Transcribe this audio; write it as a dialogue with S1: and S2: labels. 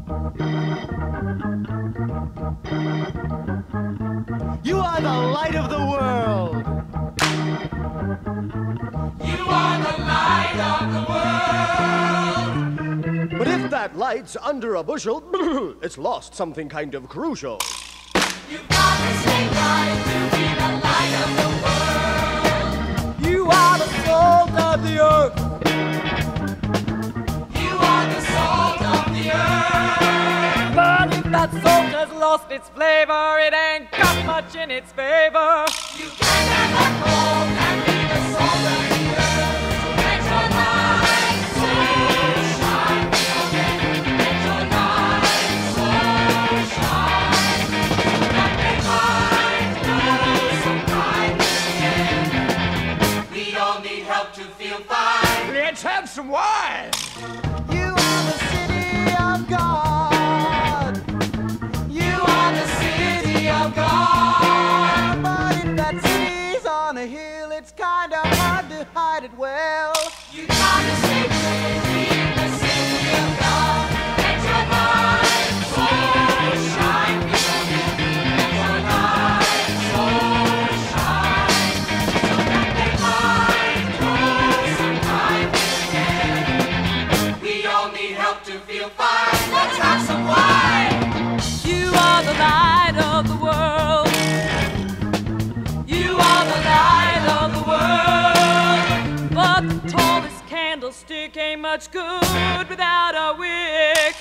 S1: You are the light of the world.
S2: You are the light of the world.
S1: But if that light's under a bushel, it's lost something kind of crucial.
S2: You've got to stay bright to be the light of the world.
S1: You are the salt of the earth.
S2: You are the salt of the earth.
S3: But if that salt has lost its flavor, it ain't got much in its favor.
S2: You can't have that cold and be the salt of the earth. So let your light so shine. Let your light so shine. That they might know some pride in the end. We all need help to feel fine.
S4: Let's have some wine.
S1: You are the city of God.
S2: You are the city of God.
S1: But if that city's on a hill, it's kind of hard to hide it well.
S2: You gotta stay busy in the city of God. Let your light so shine. Let your light so shine. So that they might know some pride in the end. We all need help to feel fine. Let's have some wine.
S3: You are the light of the world.
S2: You are the light of the world.
S3: But the tallest candlestick ain't much good without a wick.